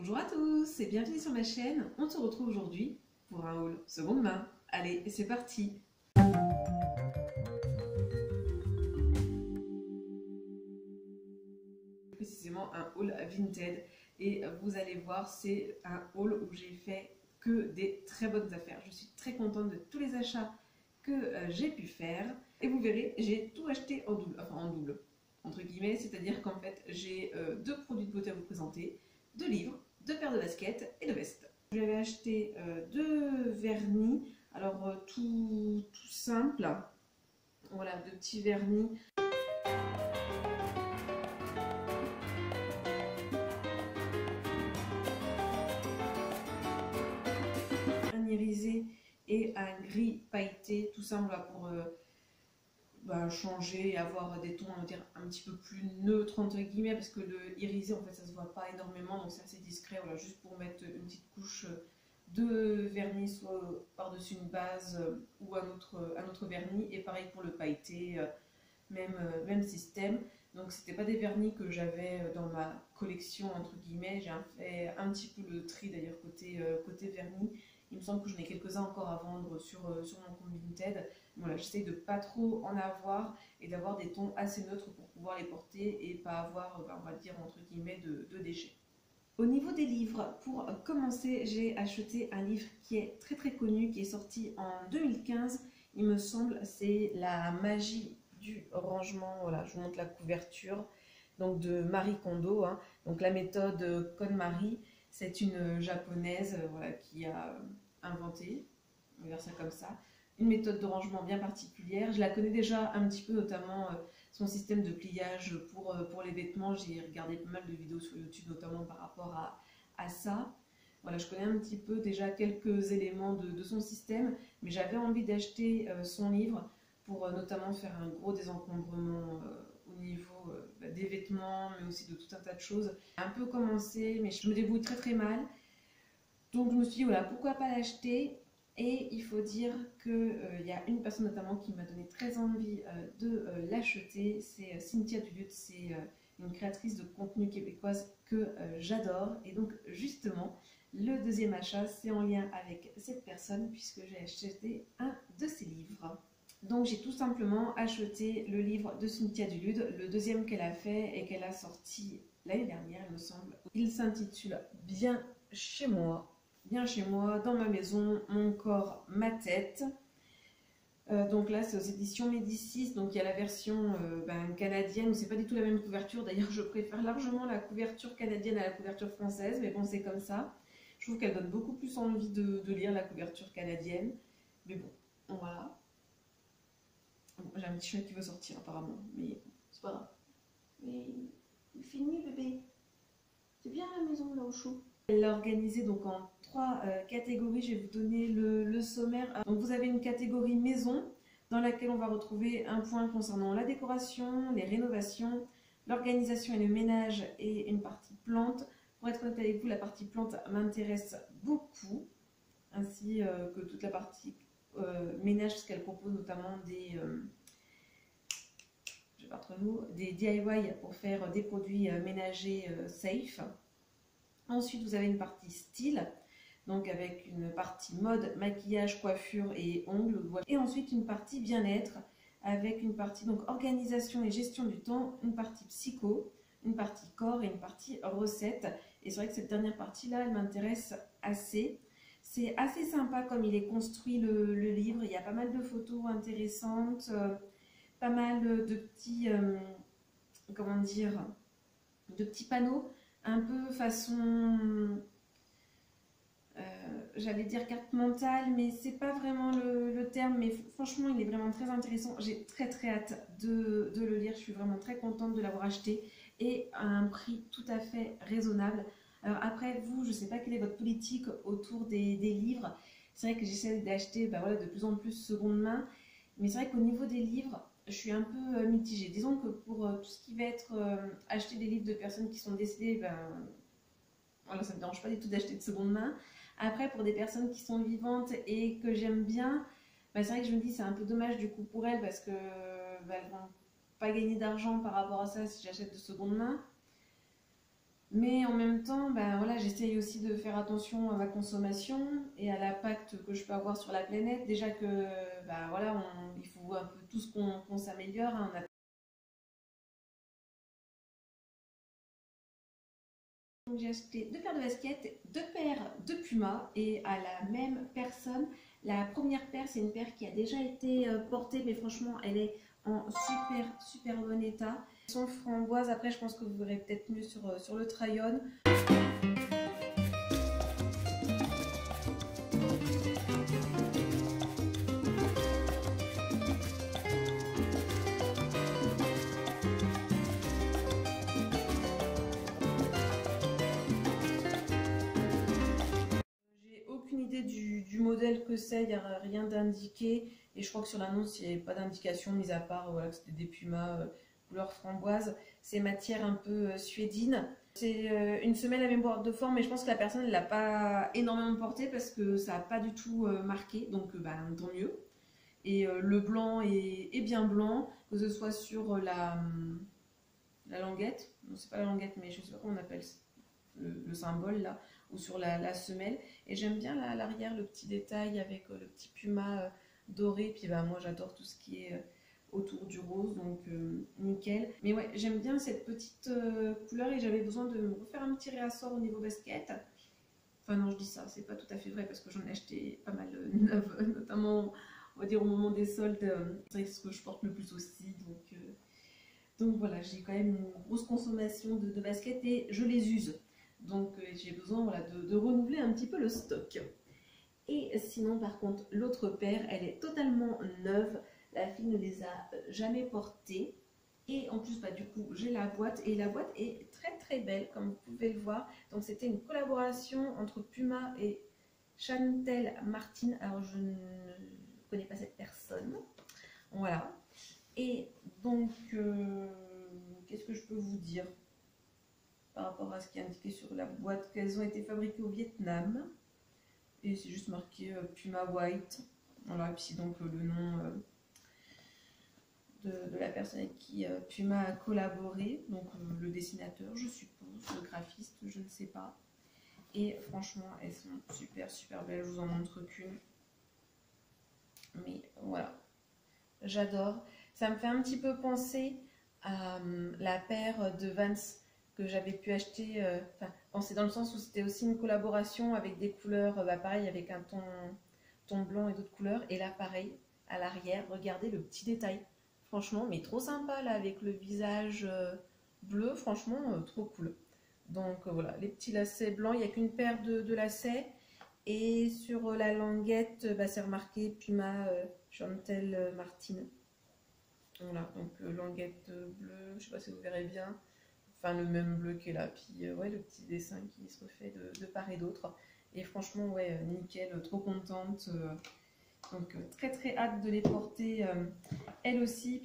Bonjour à tous et bienvenue sur ma chaîne. On se retrouve aujourd'hui pour un haul seconde main. Allez, c'est parti. Précisément un haul Vinted et vous allez voir, c'est un haul où j'ai fait que des très bonnes affaires. Je suis très contente de tous les achats que j'ai pu faire et vous verrez, j'ai tout acheté en double, enfin en double entre guillemets, c'est-à-dire qu'en fait j'ai deux produits de beauté à vous présenter, deux livres, deux paires de baskets et de vestes. J'avais acheté deux vernis, alors tout simple, voilà, deux petits vernis. Un irisé et un gris pailleté, tout simple là, pour changer et avoir des tons, on va dire, un petit peu plus neutres entre guillemets, parce que le irisé en fait ça se voit pas énormément, donc c'est assez discret, voilà, juste pour mettre une petite couche de vernis soit par-dessus une base ou un autre vernis, et pareil pour le pailleté, même système. Donc c'était pas des vernis que j'avais dans ma collection entre guillemets, j'ai fait un petit peu le tri d'ailleurs côté vernis. Il me semble que j'en ai quelques-uns encore à vendre sur mon compte Vinted. Voilà, j'essaie de pas trop en avoir et d'avoir des tons assez neutres pour pouvoir les porter et pas avoir, on va dire entre guillemets, de déchets. Au niveau des livres, pour commencer, j'ai acheté un livre qui est très très connu, qui est sorti en 2015, il me semble, c'est La magie du rangement. Voilà, je vous montre la couverture, donc de Marie Kondo, hein. Donc la méthode KonMari, c'est une japonaise voilà, qui a inventé, on va dire ça comme ça, une méthode de rangement bien particulière. Je la connais déjà un petit peu, notamment son système de pliage pour les vêtements. J'ai regardé pas mal de vidéos sur YouTube, notamment par rapport à ça. Voilà, je connais un petit peu déjà quelques éléments de son système, mais j'avais envie d'acheter son livre pour notamment faire un gros désencombrement au niveau des vêtements, mais aussi de tout un tas de choses. J'ai un peu commencé, mais je me débrouille très très mal. Donc je me suis dit, voilà, pourquoi pas l'acheter. Et il faut dire qu'il y a une personne notamment qui m'a donné très envie de l'acheter, c'est Cynthia Duluth, c'est une créatrice de contenu québécoise que j'adore. Et donc justement, le deuxième achat, c'est en lien avec cette personne puisque j'ai acheté un de ses livres. Donc j'ai tout simplement acheté le livre de Cynthia Duluth, le deuxième qu'elle a fait et qu'elle a sorti l'année dernière, il me semble. Il s'intitule Bien chez moi. Bien chez moi, dans ma maison, mon corps, ma tête. Donc là, c'est aux éditions Médicis. Donc il y a la version canadienne, où c'est pas du tout la même couverture. D'ailleurs, je préfère largement la couverture canadienne à la couverture française, mais bon, c'est comme ça. Je trouve qu'elle donne beaucoup plus envie de lire la couverture canadienne. Mais bon, voilà. Bon, j'ai un petit chat qui veut sortir apparemment, mais c'est pas grave. Mais il finit, bébé. C'est bien la maison là au chaud. Elle l'a organisé donc en trois catégories. Je vais vous donner le sommaire. Donc vous avez une catégorie maison dans laquelle on va retrouver un point concernant la décoration, les rénovations, l'organisation et le ménage, et une partie plantes. Pour être honnête avec vous, la partie plantes m'intéresse beaucoup, ainsi que toute la partie ménage, parce qu'elle propose notamment des DIY pour faire des produits ménagers safe. Ensuite, vous avez une partie style, donc avec une partie mode, maquillage, coiffure et ongles. Et ensuite, une partie bien-être, avec une partie donc organisation et gestion du temps, une partie psycho, une partie corps et une partie recette. Et c'est vrai que cette dernière partie-là, elle m'intéresse assez. C'est assez sympa comme il est construit le livre. Il y a pas mal de photos intéressantes, pas mal de petits, comment dire, de petits panneaux, un peu façon, j'allais dire carte mentale, mais c'est pas vraiment le terme, mais franchement il est vraiment très intéressant. J'ai très très hâte de le lire, je suis vraiment très contente de l'avoir acheté et à un prix tout à fait raisonnable. Alors après vous, je sais pas quelle est votre politique autour des livres. C'est vrai que j'essaie d'acheter voilà, de plus en plus seconde main, mais c'est vrai qu'au niveau des livres, je suis un peu mitigée. Disons que pour tout ce qui va être acheter des livres de personnes qui sont décédées, voilà, ça ne me dérange pas du tout d'acheter de seconde main. Après, pour des personnes qui sont vivantes et que j'aime bien, c'est vrai que je me dis c'est un peu dommage du coup pour elles, parce que elles vont pas gagner d'argent par rapport à ça si j'achète de seconde main. Mais en même temps, ben voilà, j'essaye aussi de faire attention à ma consommation et à l'impact que je peux avoir sur la planète. Déjà que, ben voilà, il faut un peu tous qu'on s'améliore, hein. Donc j'ai acheté deux paires de baskets, deux paires de Puma et à la même personne. La première paire, c'est une paire qui a déjà été portée, mais franchement, elle est en super bon état. Son framboise, après, je pense que vous verrez peut-être mieux sur le try-on. Aucune idée du modèle que c'est, il n'y a rien d'indiqué et je crois que sur l'annonce il n'y avait pas d'indication mis à part voilà, que c'était des pumas couleur framboise. C'est matière un peu suédine. C'est une semelle à même boîte de forme mais je pense que la personne ne l'a pas énormément portée parce que ça n'a pas du tout marqué donc bah, tant mieux. Et le blanc est bien blanc, que ce soit sur la languette, non c'est pas la languette mais je sais pas comment on appelle le symbole là, ou sur la semelle. Et j'aime bien là, à l'arrière le petit détail avec le petit puma doré. Puis bah, moi j'adore tout ce qui est autour du rose, donc nickel. Mais ouais, j'aime bien cette petite couleur et j'avais besoin de me refaire un petit réassort au niveau basket. Enfin non, je dis ça, c'est pas tout à fait vrai parce que j'en ai acheté pas mal neuf, notamment on va dire au moment des soldes. C'est ce que je porte le plus aussi, donc voilà, j'ai quand même une grosse consommation de baskets et je les use. Donc j'ai besoin voilà, de renouveler un petit peu le stock. Et sinon par contre l'autre paire elle est totalement neuve. La fille ne les a jamais portées. Et en plus bah, du coup j'ai la boîte et la boîte est très belle comme vous pouvez le voir. Donc c'était une collaboration entre Puma et Chantel Martin. Alors je ne connais pas cette personne. Voilà. Et donc qu'est-ce que je peux vous dire par rapport à ce qui est indiqué sur la boîte, qu'elles ont été fabriquées au Vietnam. Et c'est juste marqué Puma White. Voilà, et puis donc le nom de la personne avec qui Puma a collaboré. Donc le dessinateur, je suppose, le graphiste, je ne sais pas. Et franchement, elles sont super belles. Je vous en montre qu'une. Mais voilà, j'adore. Ça me fait un petit peu penser à la paire de Vans que j'avais pu acheter, penser dans le sens où c'était aussi une collaboration avec des couleurs, bah pareil, avec un ton blanc et d'autres couleurs. Et là, pareil, à l'arrière, regardez le petit détail. Franchement, mais trop sympa là, avec le visage bleu, franchement, trop cool. Donc voilà, les petits lacets blancs, il n'y a qu'une paire de lacets. Et sur la languette, bah, c'est remarqué Puma Chantel Martin. Voilà, donc languette bleue, je sais pas si vous verrez bien. Enfin, le même bleu qui est là, puis ouais, le petit dessin qui se refait de part et d'autre. Et franchement, ouais, nickel, trop contente. Donc très hâte de les porter elle aussi.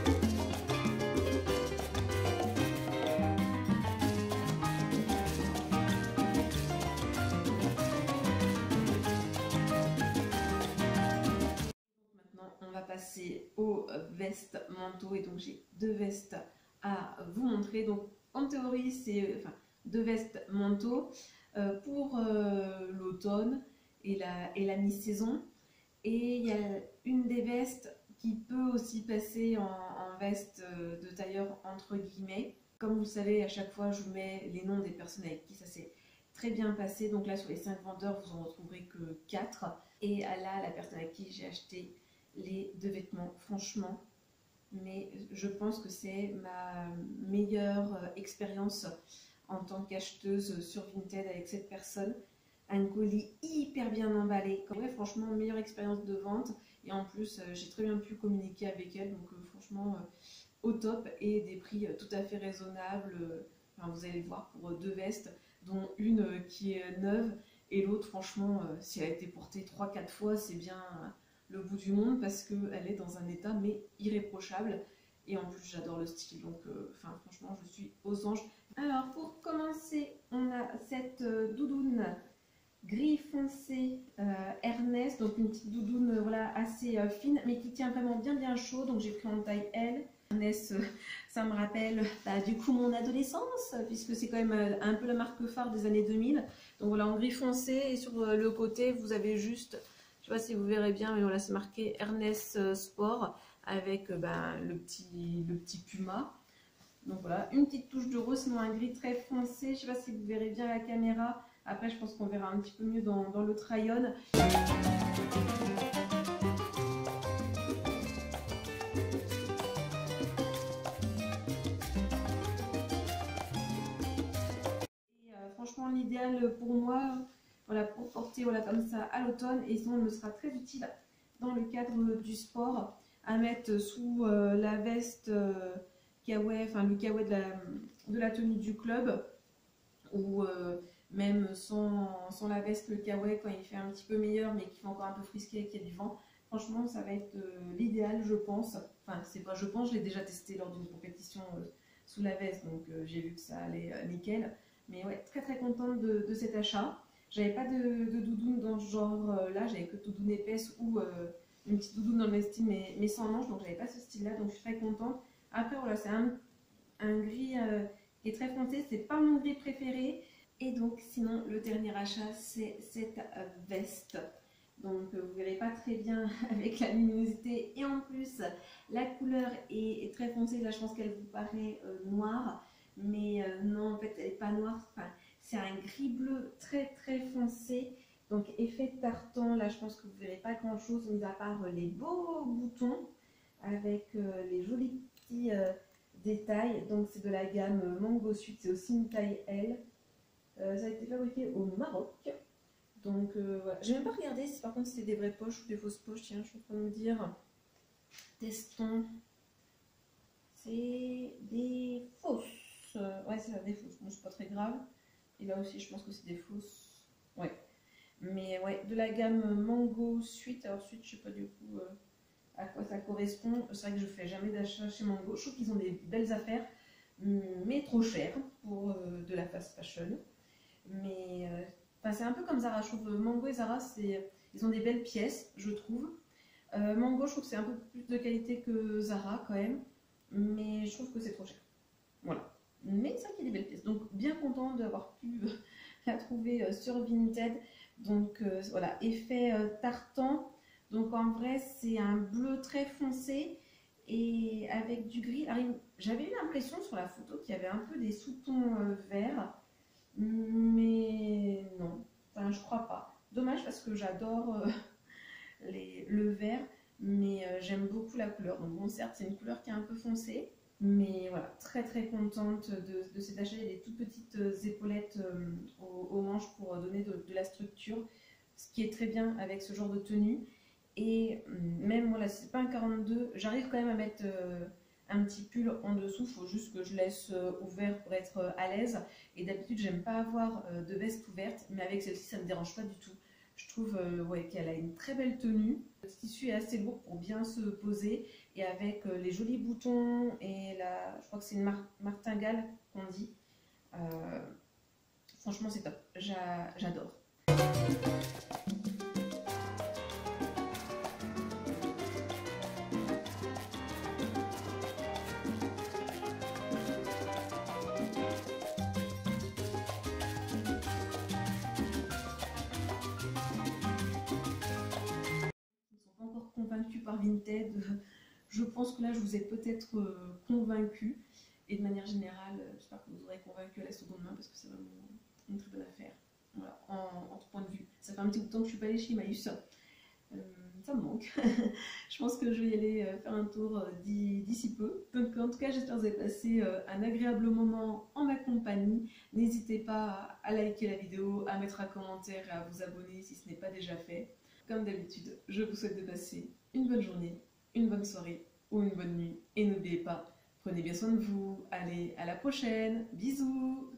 Maintenant, on va passer aux vestes manteaux. Et donc, j'ai deux vestes à vous montrer. Donc, en théorie, c'est deux vestes manteaux pour l'automne et la mi-saison. Et il y a une des vestes qui peut aussi passer en veste de tailleur entre guillemets. Comme vous le savez, à chaque fois, je vous mets les noms des personnes avec qui ça s'est très bien passé. Donc là, sur les 5 vendeurs, vous en retrouverez que 4. Et là, la personne avec qui j'ai acheté les deux vêtements, franchement, mais je pense que c'est ma meilleure expérience en tant qu'acheteuse sur Vinted avec cette personne. Un colis hyper bien emballé. Ouais, franchement, meilleure expérience de vente. Et en plus, j'ai très bien pu communiquer avec elle. Donc franchement, au top. Et des prix tout à fait raisonnables. Enfin, vous allez le voir pour deux vestes, dont une qui est neuve. Et l'autre, franchement, si elle a été portée 3-4 fois, c'est bien le bout du monde parce qu'elle est dans un état mais irréprochable. Et en plus, j'adore le style. Donc, franchement, je suis aux anges. Alors, pour commencer, on a cette doudoune gris foncé Ernest, donc une petite doudoune voilà, assez fine mais qui tient vraiment bien chaud. Donc j'ai pris en taille L. Ernest, ça me rappelle du coup mon adolescence, puisque c'est quand même un peu la marque phare des années 2000. Donc voilà, en gris foncé, et sur le côté, vous avez juste, je sais pas si vous verrez bien, mais voilà, c'est marqué Ernest Sport, avec le petit puma. Donc voilà, une petite touche de rose, sinon un gris très foncé. Je sais pas si vous verrez bien la caméra. Après, je pense qu'on verra un petit peu mieux dans le try-on. Franchement, l'idéal pour moi, voilà, pour porter voilà, comme ça à l'automne, et sinon, il me sera très utile dans le cadre du sport, à mettre sous la veste kawaii, enfin le kawaii de la tenue du club, ou même sans la veste, le kawaii quand il fait un petit peu meilleur, mais qui fait encore un peu frisqué et qu'il y a du vent. Franchement, ça va être l'idéal, je pense. Enfin, c'est pas je pense, je l'ai déjà testé lors d'une compétition sous la veste, donc j'ai vu que ça allait nickel. Mais ouais, très très contente de cet achat. J'avais pas de doudoune dans ce genre là, j'avais que doudoune épaisse ou une petite doudoune dans le même style, mais sans manche, donc j'avais pas ce style là, donc je suis très contente. Après voilà, c'est un gris qui est très foncé, c'est pas mon gris préféré. Et donc sinon le dernier achat, c'est cette veste. Donc vous verrez pas très bien avec la luminosité, et en plus la couleur est très foncée. Là je pense qu'elle vous paraît noire, mais non, en fait elle n'est pas noire, enfin, c'est un gris bleu très très foncé, donc effet tartan. Là je pense que vous verrez pas grand chose mis à part les beaux boutons avec les jolis petits détails. Donc c'est de la gamme Mango Suite, c'est aussi une taille L. Ça a été fabriqué au Maroc. Donc voilà, j'ai même pas regardé si par contre c'était des vraies poches ou des fausses poches. Tiens, je suis en train de me dire, testons. C'est des fausses. Ouais, c'est des fausses. Bon, c'est pas très grave. Et là aussi, je pense que c'est des fausses. Ouais. Mais ouais, de la gamme Mango Suite. Alors, Suite, je sais pas du coup à quoi ça correspond. C'est vrai que je fais jamais d'achat chez Mango. Je trouve qu'ils ont des belles affaires, mais trop chères pour de la fast fashion. Mais c'est un peu comme Zara. Je trouve Mango et Zara, ils ont des belles pièces, je trouve. Mango, je trouve que c'est un peu plus de qualité que Zara quand même, mais je trouve que c'est trop cher. Voilà. Mais ça qui est des belles pièces. Donc bien content d'avoir pu la trouver sur Vinted. Donc voilà, effet tartan. Donc en vrai, c'est un bleu très foncé et avec du gris. Alors j'avais eu l'impression sur la photo qu'il y avait un peu des sous-tons verts, mais non. Enfin, je crois pas. Dommage parce que j'adore le vert, mais j'aime beaucoup la couleur. Donc bon, certes, c'est une couleur qui est un peu foncée, mais voilà, très très contente de cet achat. Il y a des toutes petites épaulettes aux manches pour donner de la structure, ce qui est très bien avec ce genre de tenue. Et même moi, là, c'est pas un 42, j'arrive quand même à mettre un petit pull en dessous. Il faut juste que je laisse ouvert pour être à l'aise. Et d'habitude, j'aime pas avoir de veste ouverte, mais avec celle-ci, ça me dérange pas du tout. Je trouve ouais, qu'elle a une très belle tenue. Le tissu est assez lourd pour bien se poser. Et avec les jolis boutons et je crois que c'est une martingale qu'on dit. Franchement, c'est top. J'adore. Encore convaincu par Vinted. Je pense que là, je vous ai peut-être convaincu. Et de manière générale, j'espère que vous aurez convaincu à la seconde main parce que c'est vraiment une très bonne affaire. Voilà, en tout point de vue. Ça fait un petit bout de temps que je suis pas allée chez Emmaüs. Ça me manque. Je pense que je vais y aller faire un tour d'ici peu. Donc en tout cas, j'espère que vous avez passé un agréable moment en ma compagnie. N'hésitez pas à liker la vidéo, à mettre un commentaire et à vous abonner si ce n'est pas déjà fait. Comme d'habitude, je vous souhaite de passer une bonne journée, une bonne soirée ou une bonne nuit. Et n'oubliez pas, prenez bien soin de vous. Allez, à la prochaine. Bisous!